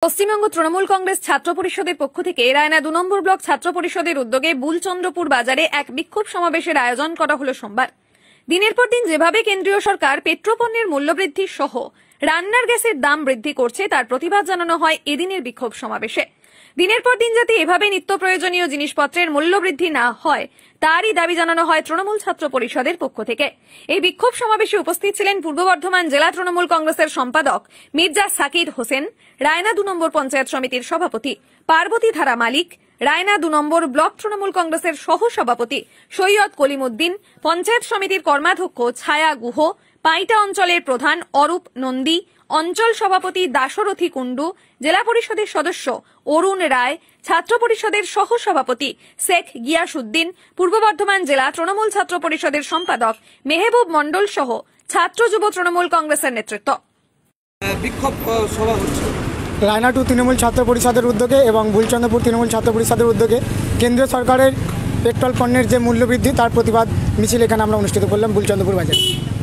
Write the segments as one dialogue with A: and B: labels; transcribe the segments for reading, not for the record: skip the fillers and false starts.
A: পশ্চিমবঙ্গ তৃণমূল কংগ্রেস ছাত্র পরিষদের পক্ষ থেকে রায়না ২ নম্বর ব্লক ছাত্র পরিষদের উদ্যোগে বুলচন্দ্রপুর বাজারে এক বিক্ষোভ সমাবেশের আয়োজন করা হলো সোমবার। দিনের পর দিন যেভাবে কেন্দ্রীয় সরকার পেট্রোপণ্যের মূল্যবৃদ্ধি সহ রান্নার গ্যাসের দাম বৃদ্ধি করছে তার প্রতিবাদ জানানো হয় এদিনের বিক্ষোভ সমাবেশে। দিনের পর দিন যাতে এভাবে নিত্য প্রয়োজনীয় জিনিসপত্রের মূল্যবৃদ্ধি না হয় তারই দাবি জানানো হয় তৃণমূল ছাত্র পরিষদের পক্ষ থেকে। এই বিক্ষোভ সমাবেশে উপস্থিত ছিলেন পূর্ব বর্ধমান জেলা তৃণমূল কংগ্রেসের সম্পাদক মির্জা সাকির হোসেন, রায়না ২ নম্বর পঞ্চায়েত সমিতির সভাপতি পার্বতী ধারা মালিক, রায়না ২ নম্বর ব্লক তৃণমূল কংগ্রেসের সহ সভাপতি সৈয়দ কলিমুদ্দিন, পঞ্চায়েত সমিতির কর্মাধ্যক্ষ ছায়া গুহ, পাইটা অঞ্চলের প্রধান অরূপ নন্দী, অঞ্চল সভাপতি দাশরথী কুণ্ডু, জেলা পরিষদের সদস্য অরুণ রায়, ছাত্র পরিষদের সহ সভাপতি শেখ গিয়াসউদ্দিন, পূর্ব বর্ধমান জেলা তৃণমূল ছাত্র পরিষদের সম্পাদক মেহবুব মণ্ডল সহ ছাত্র যুব তৃণমূল কংগ্রেসের নেতৃত্ব।
B: বিক্ষোভ সভা হচ্ছে
C: রায়না 2 তৃণমূল ছাত্র পরিষদের উদ্যোগে এবং বুলচন্দ্রপুর তৃণমূল ছাত্র পরিষদের উদ্যোগে কেন্দ্রীয় সরকারের পেট্রোল পণ্যের যে মূল্যবৃদ্ধি তার প্রতিবাদ মিছিল এখানে আমরা অনুষ্ঠিত করলাম বুলচন্দ্রপুর বাজারে।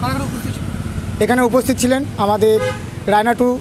C: এখানে উপস্থিত ছিলেন আমাদের রায়না 2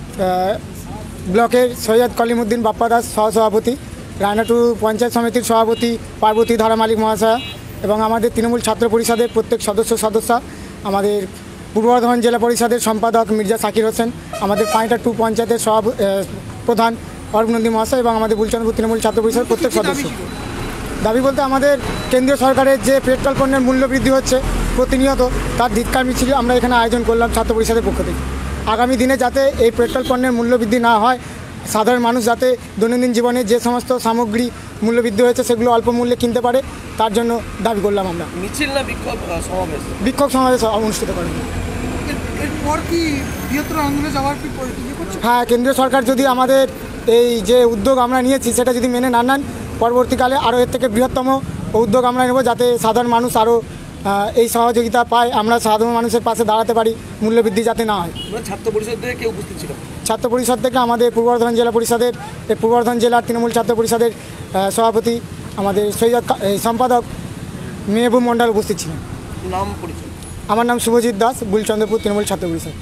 C: ব্লকের সৈয়দ কলিমুদ্দিন বাপ্পা দাস সহসভাপতি, রায়না 2 পঞ্চায়েত সমিতির সভাপতি পার্বতী ধারা মালিক মহাশয়া এবং আমাদের তৃণমূল ছাত্র পরিষদের প্রত্যেক সদস্য, আমাদের পূর্ব বর্ধমান জেলা পরিষদের সম্পাদক মির্জা সাকির হোসেন, আমাদের পাইটা 2 পঞ্চায়েতের প্রধান অরূপ নন্দী মহাশয় এবং আমাদের বুলচন্দ্রপুর তৃণমূল ছাত্র পরিষদের প্রত্যেক সদস্য। দাবি বলতে আমাদের কেন্দ্রীয় সরকারের যে পেট্রোল পণ্যের মূল্য বৃদ্ধি হচ্ছে প্রতিনিয়ত তার ধিক্কার মিছিল আমরা এখানে আয়োজন করলাম ছাত্র পরিষদের পক্ষ থেকে। আগামী দিনে যাতে এই পেট্রোল পণ্যের মূল্য বৃদ্ধি না হয়, সাধারণ মানুষ যাতে দৈনন্দিন জীবনে যে সমস্ত সামগ্রী মূল্যবৃদ্ধি হয়েছে সেগুলো অল্প মূল্যে কিনতে পারে তার জন্য দাবি করলাম আমরা।
B: মিছিল না
C: বিক্ষোভ সমাবেশ অনুষ্ঠিত করেন।
B: এরপর কি বৃহত্তর আন্দোলনে যাওয়ার কি পরিকল্পনা করছে?
C: হ্যাঁ, কেন্দ্রীয় সরকার যদি আমাদের এই যে উদ্যোগ আমরা নিয়েছি সেটা যদি মেনে না নেন, পরবর্তীকালে আরও এর থেকে বৃহত্তম উদ্যোগ আমরা নেব যাতে সাধারণ মানুষ আরও এই সহযোগিতা পায়, আমরা সাধারণ মানুষের পাশে দাঁড়াতে পারি, মূল্যবৃদ্ধি যাতে না হয়।
B: ছাত্র পরিষদ থেকে কে উপস্থিত ছিল?
C: ছাত্র পরিষদ থেকে আমাদের পূর্ব বর্ধমান জেলা পরিষদের পূর্ব বর্ধমান জেলার তৃণমূল ছাত্র পরিষদের সভাপতি আমাদের সৈয়দ সম্পাদক মেহবুব মণ্ডল উপস্থিত ছিলেন।
B: নাম পরিচয়?
C: আমার নাম শুভজিৎ দাস, বুলচন্দ্রপুর তৃণমূল ছাত্র পরিষদ।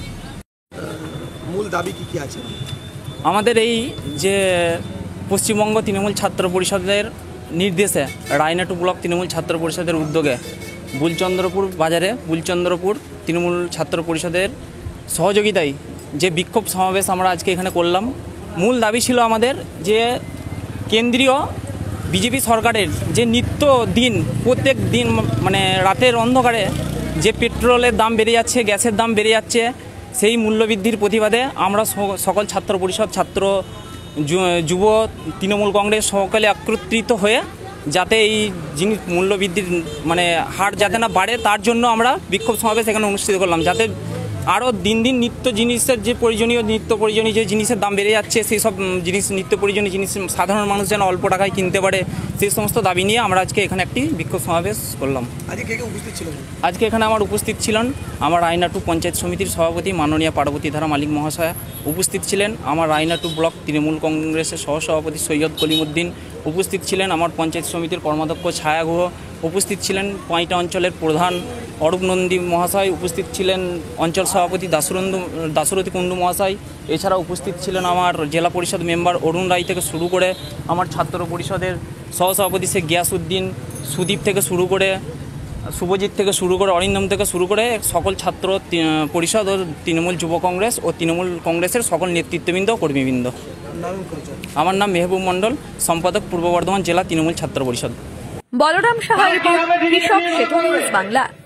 B: মূল দাবি কি আছে
D: আমাদের? এই যে পশ্চিমবঙ্গ তৃণমূল ছাত্র পরিষদের নির্দেশে রায়না 2 ব্লক তৃণমূল ছাত্র পরিষদের উদ্যোগে বুলচন্দ্রপুর বাজারে বুলচন্দ্রপুর তৃণমূল ছাত্র পরিষদের সহযোগিতায় যে বিক্ষোভ সমাবেশ আমরা আজকে এখানে করলাম। মূল দাবি ছিল আমাদের যে কেন্দ্রীয় বিজেপি সরকারের যে নিত্য দিন প্রত্যেক দিন মানে রাতের অন্ধকারে যে পেট্রোলের দাম বেড়ে যাচ্ছে, গ্যাসের দাম বেড়ে যাচ্ছে, সেই মূল্যবৃদ্ধির প্রতিবাদে আমরা সকল ছাত্র পরিষদ, ছাত্র যুব তৃণমূল কংগ্রেস সকলে একত্রিত হয়ে যাতে এই জিনিস মূল্যবৃদ্ধির মানে হার যাতে না বাড়ে তার জন্য আমরা বিক্ষোভ সমাবেশ এখানে অনুষ্ঠিত করলাম, যাতে আরও দিন দিন নিত্য জিনিসের যে নিত্য প্রয়োজনীয় যে জিনিসের দাম বেড়ে যাচ্ছে সেই সব জিনিস নিত্য প্রয়োজনীয় জিনিস সাধারণ মানুষ যেন অল্প টাকায় কিনতে পারে সেই সমস্ত দাবি নিয়ে আমরা আজকে এখানে একটি বিক্ষোভ সমাবেশ করলাম।
B: আজকে কে উপস্থিত ছিলেন?
D: আজকে এখানে আমার উপস্থিত ছিলেন আমার রায়না 2 পঞ্চায়েত সমিতির সভাপতি মাননীয় পার্বতী ধারা মালিক মহাশয়া উপস্থিত ছিলেন, আমার রায়না 2 ব্লক তৃণমূল কংগ্রেসের সহসভাপতি সৈয়দ কলিমুদ্দিন উপস্থিত ছিলেন, আমার পঞ্চায়েত সমিতির কর্মাধ্যক্ষ ছায়া গুহ উপস্থিত ছিলেন, পাইটা অঞ্চলের প্রধান অরূপ নন্দী মহাশয় উপস্থিত ছিলেন, অঞ্চল সভাপতি দাশরথী কুণ্ডু মহাশয়, এছাড়া উপস্থিত ছিলেন আমার জেলা পরিষদ মেম্বার অরুণ রায় থেকে শুরু করে আমার ছাত্র পরিষদের সহসভাপতি শেখ গিয়াসউদ্দিন, সুদীপ থেকে শুরু করে শুভজিৎ থেকে শুরু করে অরিন্দম থেকে শুরু করে সকল ছাত্র পরিষদ ও তৃণমূল যুব কংগ্রেস ও তৃণমূল কংগ্রেসের সকল নেতৃত্ববৃন্দ ও কর্মীবৃন্দ। আমার নাম মেহবুব মণ্ডল, সম্পাদক পূর্ব বর্ধমান জেলা তৃণমূল ছাত্র পরিষদ।
A: বলরাম সাহার রিপোর্ট, কৃষক সেতু নিউজ বাংলা।